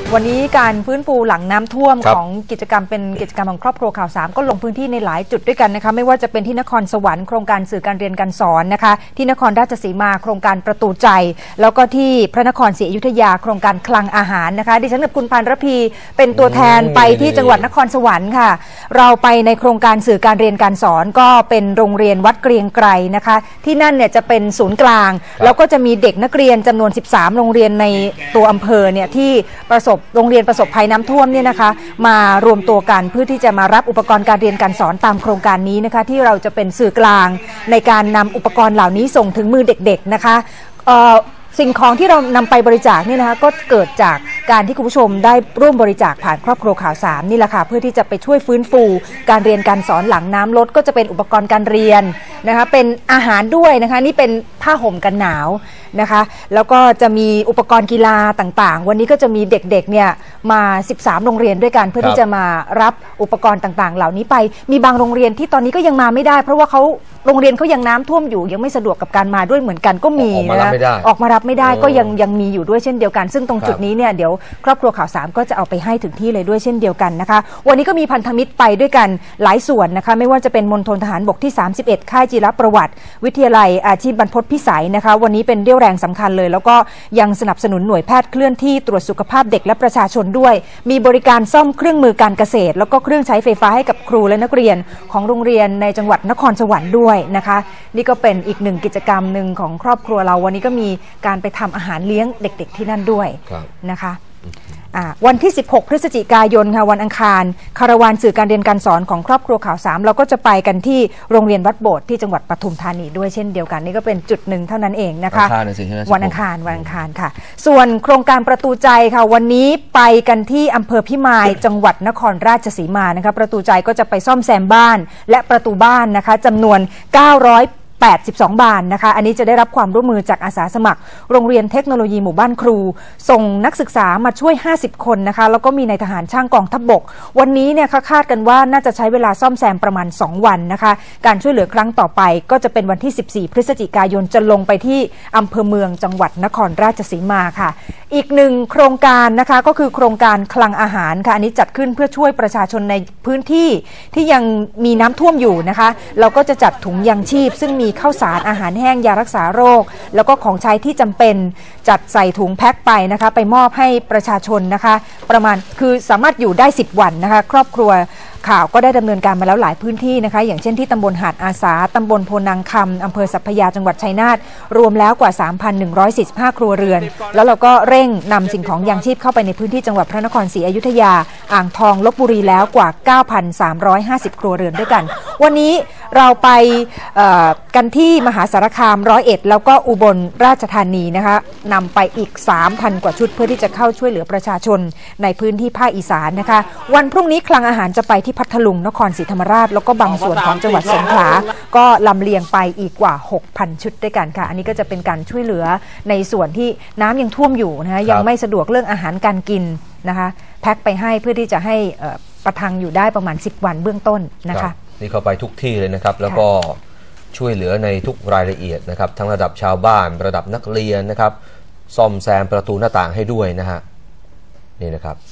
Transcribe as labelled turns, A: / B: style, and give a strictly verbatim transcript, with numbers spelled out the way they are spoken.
A: วันนี้การฟื้นฟูหลังน้ำท่วมของกิจกรรมเป็นกิจกรรมของครอบครัวข่าวสามก็ลงพื้นที่ในหลายจุดด้วยกันนะคะไม่ว่าจะเป็นที่นครสวรรค์โครงการสื่อการเรียนการสอนนะคะที่นครราชสีมาโครงการประตูใจแล้วก็ที่พระนครศรีอยุธยาโครงการคลังอาหารนะคะดิฉันกับคุณพันรพีเป็นตัวแทนไปที่จังหวัดนครสวรรค์ค่ะเราไปในโครงการสื่อการเรียนการสอนก็เป็นโรงเรียนวัดเกรียงไกรนะคะที่นั่นเนี่ยจะเป็นศูนย์กลางแล้วก็จะมีเด็กนักเรียนจำนวนสิบสามโรงเรียนในตัวอำเภอเนี่ยที่ประสบโรงเรียนประสบภัยน้ำท่วมเนี่ยนะคะมารวมตัวกันเพื่อที่จะมารับอุปกรณ์การเรียนการสอนตามโครงการนี้นะคะที่เราจะเป็นสื่อกลางในการนำอุปกรณ์เหล่านี้ส่งถึงมือเด็กๆนะคะสิ่งของที่เรานำไปบริจาคนี่นะคะก็เกิดจากการที่คุณผู้ชมได้ร่วมบริจาคผ่านครอบครัวข่าวสามนี่แหละค่ะเพื่อที่จะไปช่วยฟื้นฟูการเรียนการสอนหลังน้ำลดก็จะเป็นอุปกรณ์การเรียนนะคะเป็นอาหารด้วยนะคะนี่เป็นผ้าห่มกันหนาวนะคะแล้วก็จะมีอุปกรณ์กีฬาต่างๆวันนี้ก็จะมีเด็กๆเนี่ยมาสิบสามโรงเรียนด้วยกันเพื่อที่จะมารับอุปกรณ์ต่างๆเหล่านี้ไปมีบางโรงเรียนที่ตอนนี้ก็ยังมาไม่ได้เพราะว่าเขาโรงเรียนเขายังน้ำท่วมอยู่ยังไม่สะดวกกับการมาด้วยเหมือนกันก็มีนะออกมารับไม่ได้ก็ยังยังมีอยู่ด้วยเช่นเดียวกันซึ่งตรงจุดนี้เนี่ยเดี๋ยวครอบครัวข่าวสามก็จะเอาไปให้ถึงที่เลยด้วยเช่นเดียวกันนะคะวันนี้ก็มีพันธมิตรไปด้วยกันหลายส่วนนะคะไม่ว่าจะเป็นมณฑลทหารบกที่สามสิบเอ็ดค่ายจิรประวัติวิทยาลัยอาชีพบรรพตพิสัยนะคะวันนี้เป็นเรี่ยวแรงสำคัญเลยแล้วก็ยังสนับสนุนหน่วยแพทย์เคลื่อนที่ตรวจสุขภาพเด็กและประชาชนด้วยมีบริการซ่อมเครื่องมือการเกษตรแล้วก็เครื่องใช้ไฟฟ้าให้กับครูและนักเรียนของโรงเรียนในจังหวัดนครสวรรค์ด้วยนะคะนี่ก็เป็นอีกหนึ่งกิจกรรมหนึ่งของครอบครัวเราวันนี้ก็มีการไปทำอาหารเลี้ยงเด็กๆที่นั่นด้วยนะคะวันที่สิบหกพฤศจิกายนค่ะวันอังคารคาราวานสื่อการเรียนการสอนของครอบครัวข่าวสามเราก็จะไปกันที่โรงเรียนวัดโบสถ์ที่จังหวัดปทุมธานีด้วยเช่นเดียวกันนี่ก็เป็นจุดหนึ่งเท่านั้นเองนะคะวันอังคารวันอังคารค่ะส่วนโครงการประตูใจค่ะวันนี้ไปกันที่อำเภอพิมายจังหวัดนครราชสีมานะคะประตูใจก็จะไปซ่อมแซมบ้านและประตูบ้านนะคะจำนวนเก้าร้อยแปดสิบสองบานนะคะอันนี้จะได้รับความร่วมมือจากอาสาสมัครโรงเรียนเทคโนโลยีหมู่บ้านครูส่งนักศึกษามาช่วยห้าสิบคนนะคะแล้วก็มีนายทหารช่างกองทัพบกวันนี้เนี่ยคาดกันว่าน่าจะใช้เวลาซ่อมแซมประมาณสองวันนะคะการช่วยเหลือครั้งต่อไปก็จะเป็นวันที่สิบสี่พฤศจิกายนจะลงไปที่อำเภอเมืองจังหวัดนครราชสีมาค่ะอีกหนึ่งโครงการนะคะก็คือโครงการคลังอาหารค่ะอันนี้จัดขึ้นเพื่อช่วยประชาชนในพื้นที่ที่ยังมีน้ำท่วมอยู่นะคะเราก็จะจัดถุงยังชีพซึ่งมีข้าวสารอาหารแห้งยารักษาโรคแล้วก็ของใช้ที่จำเป็นจัดใส่ถุงแพ็คไปนะคะไปมอบให้ประชาชนนะคะประมาณคือสามารถอยู่ได้สิบวันนะคะครอบครัวข่าวก็ได้ดำเนินการมาแล้วหลายพื้นที่นะคะอย่างเช่นที่ตำบลหาดอาสาตำบลโพนังคำอำเภอสัพพยาจังหวัดชัยนาทรวมแล้วกว่า สามพันหนึ่งร้อยสี่สิบห้า ครัวเรือนแล้วเราก็เร่งนำสิ่งของยังชีพเข้าไปในพื้นที่จังหวัดพระนครศรีอยุธยาอ่างทองลพบุรีแล้วกว่า เก้าพันสามร้อยห้าสิบ ครัวเรือนด้วยกันวันนี้เราไปกันที่มหาสารคามร้อยเอ็ดแล้วก็อุบลราชธานีนะคะนำไปอีก สามพัน กว่าชุดเพื่อที่จะเข้าช่วยเหลือประชาชนในพื้นที่ภาคอีสานนะคะวันพรุ่งนี้คลังอาหารจะไปที่พัทลุงนครศรีธรรมราชแล้วก็บางส่วนของจังหวัดสงขลาก็ลำเลียงไปอีกกว่า หกพัน ชุดด้วยกันค่ะอันนี้ก็จะเป็นการช่วยเหลือในส่วนที่น้ำยังท่วมอยู่นะคะยังไม่สะดวกเรื่องอาหารการกินนะคะแพ็คไปให้เพื่อที่จะให้ประทังอยู่ได้ประมาณสิบวันเบื้องต้นนะคะ
B: นี่เข้าไปทุกที่เลยนะครับแล้วก็ช่วยเหลือในทุกรายละเอียดนะครับทั้งระดับชาวบ้านระดับนักเรียนนะครับซ่อมแซมประตูหน้าต่างให้ด้วยนะฮะนี่นะครับ